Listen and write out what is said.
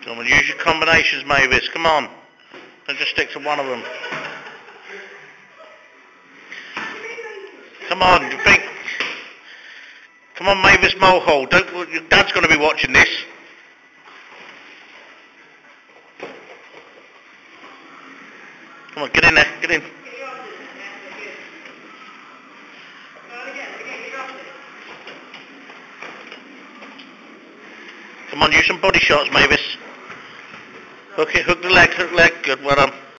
Come on, use your combinations, Mavis. Come on. Don't just stick to one of them. Come on, you think. Come on, Mavis Mulehall. Your dad's going to be watching this. Come on, get in there. Get in. Come on, use some body shots, Mavis. Hook the leg, Good, well done.